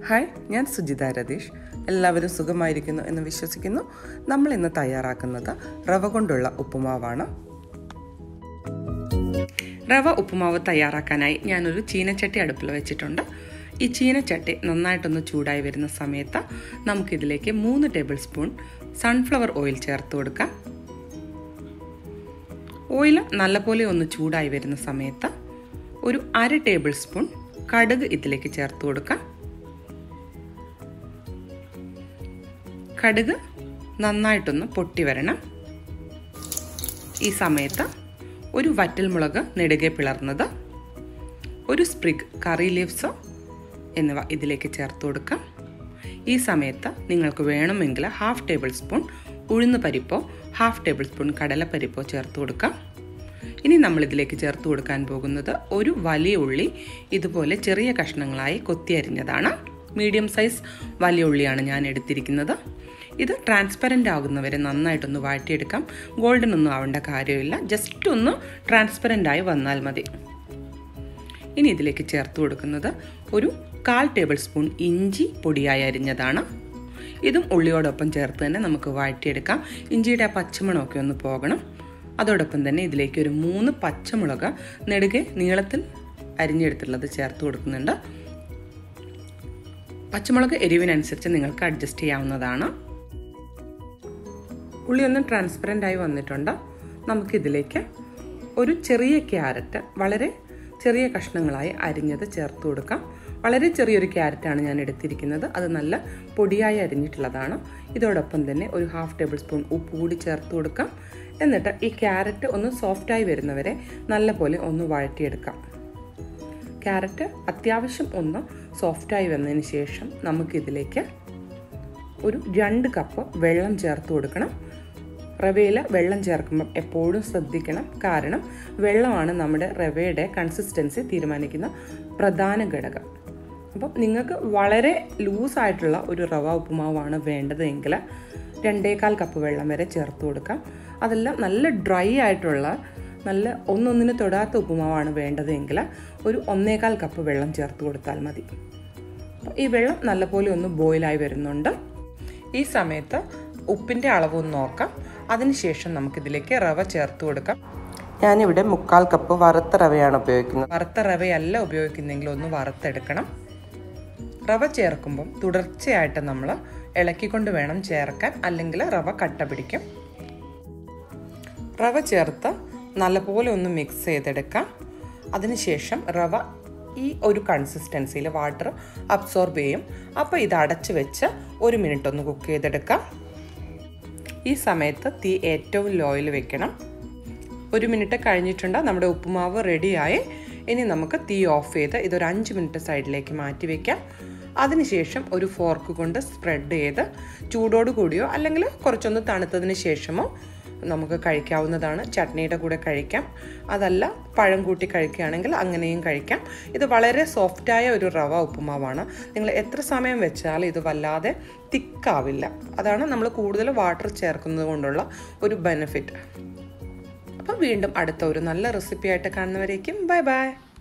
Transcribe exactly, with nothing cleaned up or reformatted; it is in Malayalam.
ഹായ്, ഞാൻ സുജിത രതീഷ്. എല്ലാവരും സുഖമായിരിക്കുന്നു എന്ന് വിശ്വസിക്കുന്നു. നമ്മൾ ഇന്ന് തയ്യാറാക്കുന്നത് റവ കൊണ്ടുള്ള ഉപ്പുമാവാണ്. റവ ഉപ്പുമാവ് തയ്യാറാക്കാനായി ഞാനൊരു ചീനച്ചട്ടി അടുപ്പിൽ വെച്ചിട്ടുണ്ട്. ഈ ചീനച്ചട്ടി നന്നായിട്ടൊന്ന് ചൂടായി വരുന്ന സമയത്ത് നമുക്കിതിലേക്ക് മൂന്ന് ടേബിൾ സ്പൂൺ സൺഫ്ലവർ ഓയിൽ ചേർത്ത് കൊടുക്കാം. ഓയിൽ നല്ലപോലെ ഒന്ന് ചൂടായി വരുന്ന സമയത്ത് ഒരു അര ടേബിൾ സ്പൂൺ കടുക് ഇതിലേക്ക് ചേർത്ത് കൊടുക്കാം. കടുക് നന്നായിട്ടൊന്ന് പൊട്ടി വരണം. ഈ സമയത്ത് ഒരു വറ്റൽമുളക് നെടുകെ പിളർന്നത്, ഒരു സ്പ്രിഗ് കറി ലീവ്സ് എന്നിവ ഇതിലേക്ക് ചേർത്ത് കൊടുക്കാം. ഈ സമയത്ത് നിങ്ങൾക്ക് വേണമെങ്കിൽ ഹാഫ് ടേബിൾ സ്പൂൺ ഉഴുന്ന് പരിപ്പോ ഹാഫ് ടേബിൾ സ്പൂൺ കടലപ്പരിപ്പോ ചേർത്ത് കൊടുക്കാം. ഇനി നമ്മൾ ഇതിലേക്ക് ചേർത്ത് കൊടുക്കാൻ പോകുന്നത് ഒരു വലിയ ഉള്ളി ഇതുപോലെ ചെറിയ കഷ്ണങ്ങളായി കൊത്തി അരിഞ്ഞതാണ്. മീഡിയം സൈസ് വലിയ ഉള്ളിയാണ് ഞാൻ എടുത്തിരിക്കുന്നത്. ഇത് ട്രാൻസ്പെറൻ്റ് ആകുന്നവരെ നന്നായിട്ടൊന്ന് വാട്ടിയെടുക്കാം. ഗോൾഡൻ ഒന്നും ആവേണ്ട കാര്യമില്ല, ജസ്റ്റ് ഒന്ന് ട്രാൻസ്പെറൻ്റ് ആയി വന്നാൽ മതി. ഇനി ഇതിലേക്ക് ചേർത്ത് കൊടുക്കുന്നത് ഒരു കാൽ ടേബിൾ സ്പൂൺ ഇഞ്ചി പൊടിയായി അരിഞ്ഞതാണ്. ഇതും ഉള്ളിയോടൊപ്പം ചേർത്ത് തന്നെ നമുക്ക് വാട്ടിയെടുക്കാം. ഇഞ്ചിയുടെ ആ പച്ചമണമൊക്കെ ഒന്ന് പോകണം. അതോടൊപ്പം തന്നെ ഇതിലേക്ക് ഒരു മൂന്ന് പച്ചമുളക് നെടുകെ നീളത്തിൽ അരിഞ്ഞെടുത്തുള്ളത് ചേർത്ത് കൊടുക്കുന്നുണ്ട്. പച്ചമുളക് എരിവിനനുസരിച്ച് നിങ്ങൾക്ക് അഡ്ജസ്റ്റ് ചെയ്യാവുന്നതാണ്. ഉള്ളി ഒന്ന് ട്രാൻസ്പെറൻ്റ് ആയി വന്നിട്ടുണ്ട്. നമുക്കിതിലേക്ക് ഒരു ചെറിയ ക്യാരറ്റ് വളരെ ചെറിയ കഷ്ണങ്ങളായി അരിഞ്ഞത് ചേർത്ത് കൊടുക്കാം. വളരെ ചെറിയൊരു ക്യാരറ്റാണ് ഞാൻ എടുത്തിരിക്കുന്നത്. അത് നല്ല പൊടിയായി അരിഞ്ഞിട്ടുള്ളതാണ്. ഇതോടൊപ്പം തന്നെ ഒരു ഹാഫ് ടേബിൾ സ്പൂൺ ഉപ്പ് കൂടി ചേർത്ത് കൊടുക്കാം. എന്നിട്ട് ഈ ക്യാരറ്റ് ഒന്ന് സോഫ്റ്റായി വരുന്നവരെ നല്ലപോലെ ഒന്ന് വഴറ്റിയെടുക്കാം. ക്യാരറ്റ് അത്യാവശ്യം ഒന്ന് സോഫ്റ്റായി വന്നതിന് ശേഷം നമുക്കിതിലേക്ക് ഒരു രണ്ട് കപ്പ് വെള്ളം ചേർത്ത് കൊടുക്കണം. റവയിൽ വെള്ളം ചേർക്കുമ്പം എപ്പോഴും ശ്രദ്ധിക്കണം. കാരണം വെള്ളമാണ് നമ്മുടെ റവയുടെ കൺസിസ്റ്റൻസി തീരുമാനിക്കുന്ന പ്രധാന ഘടകം. അപ്പം നിങ്ങൾക്ക് വളരെ ലൂസായിട്ടുള്ള ഒരു റവ ഉപ്പുമാവാണ് വേണ്ടതെങ്കിൽ രണ്ടേകാൽ കപ്പ് വെള്ളം വരെ ചേർത്ത് കൊടുക്കാം. അതെല്ലാം നല്ല ഡ്രൈ ആയിട്ടുള്ള നല്ല ഒന്നൊന്നിന് തൊടാത്ത ഉപ്പുമാവാണ് വേണ്ടതെങ്കിൽ ഒരു ഒന്നേകാൽ കപ്പ് വെള്ളം ചേർത്ത് കൊടുത്താൽ മതി. ഈ വെള്ളം നല്ലപോലെ ഒന്ന് ബോയിലായി വരുന്നുണ്ട്. ഈ സമയത്ത് ഉപ്പിൻ്റെ അളവൊന്ന് നോക്കാം. അതിനുശേഷം നമുക്കിതിലേക്ക് റവ ചേർത്ത് കൊടുക്കാം. ഞാനിവിടെ മുക്കാൽ കപ്പ് വറുത്ത റവയാണ് ഉപയോഗിക്കുന്നത്. വറുത്ത റവയല്ല ഉപയോഗിക്കുന്നെങ്കിൽ ഒന്ന് വറുത്തെടുക്കണം. റവ ചേർക്കുമ്പം തുടർച്ചയായിട്ട് നമ്മൾ ഇളക്കിക്കൊണ്ട് വേണം ചേർക്കാൻ, അല്ലെങ്കിൽ റവ കട്ട പിടിക്കും. റവ ചേർത്ത് നല്ലപോലെ ഒന്ന് മിക്സ് ചെയ്തെടുക്കാം. അതിനുശേഷം റവ ഈ ഒരു കൺസിസ്റ്റൻസിയിൽ വാട്ടർ അബ്സോർബ് ചെയ്യും. അപ്പോൾ ഇത് അടച്ച് വെച്ച് ഒരു മിനിറ്റ് ഒന്ന് കുക്ക് ചെയ്തെടുക്കാം. ഈ സമയത്ത് തീ ഏറ്റവും ലോയിൽ വെക്കണം. ഒരു മിനിറ്റ് കഴിഞ്ഞിട്ടുണ്ട്. നമ്മുടെ ഉപ്പുമാവ് റെഡിയായി. ഇനി നമുക്ക് തീ ഓഫ് ചെയ്ത് ഇതൊരു അഞ്ച് മിനിറ്റ് സൈഡിലേക്ക് മാറ്റി വയ്ക്കാം. അതിനുശേഷം ഒരു ഫോർക്ക് കൊണ്ട് സ്പ്രെഡ് ചെയ്ത് ചൂടോട് കൂടിയോ അല്ലെങ്കിൽ കുറച്ചൊന്ന് തണുത്തതിന് ശേഷമോ നമുക്ക് കഴിക്കാവുന്നതാണ്. ചട്നിയുടെ കൂടെ കഴിക്കാം, അതല്ല പഴം കൂട്ടി കഴിക്കുകയാണെങ്കിൽ അങ്ങനെയും കഴിക്കാം. ഇത് വളരെ സോഫ്റ്റായ ഒരു റവ ഉപ്പുമാവാണ്. നിങ്ങൾ എത്ര സമയം വെച്ചാൽ ഇത് വല്ലാതെ തിക്കാവില്ല. അതാണ് നമ്മൾ കൂടുതൽ വാട്ടർ ചേർക്കുന്നത് കൊണ്ടുള്ള ഒരു ബെനിഫിറ്റ്. അപ്പോൾ വീണ്ടും അടുത്ത ഒരു നല്ല റെസിപ്പി ആയിട്ട് കാണുന്നവരേക്കും ബൈ ബൈ.